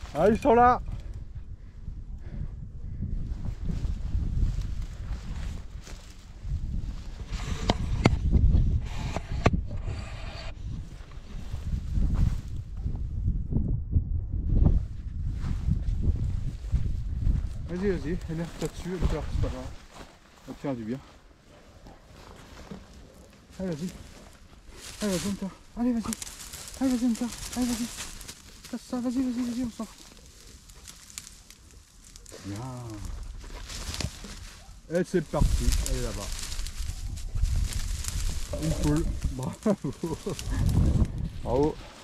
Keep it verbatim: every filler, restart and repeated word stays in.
Ah, ils sont là. Vas-y, vas-y, énerve-toi dessus, elle pleure, c'est pas grave. Ça va te faire du bien. Allez, vas-y. Allez, vas-y, on pleure. Allez, vas-y. Allez, vas-y, on pleure. Allez, vas-y. Casse ça, vas-y, vas-y, vas-y, on sort. Bien. Et c'est parti, elle est là-bas. Une poule. Bravo. Bravo.